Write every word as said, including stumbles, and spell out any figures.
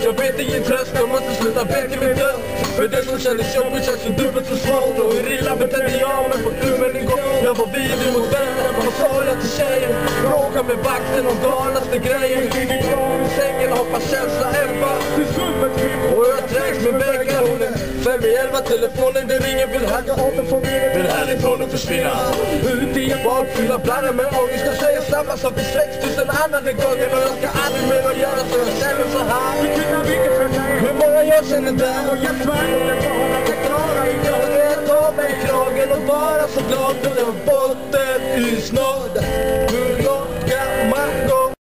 Jag vet ingen tröst, jag måste sluta be till min död. För det som kändes jobbigt känns så dubbelt så svårt. Och hur illa betedde jag mig på klubben igår. Jag var video mot vänner, vad sa jag till tjejen? Fråga med vakten om galnaste grejen. Ligger kvar i sängen och hoppar känsla elva. Och jag trängs med väggar. Hon är fem i elva, telefonen det ringer. Vill hacka återfamiljen, vill härifrån och försvinna. Ut i en bakfylla, blandar med ångest. Jag säger samma sak i sex tusen andra gånger. Och jag ska aldrig mer göra så jag känner så här. Hur många jag känner där. Och jag svär att jag har att jag klarar inte. Jag tar mig i kragen och bara så glad. Och jag har fått en ysnåd.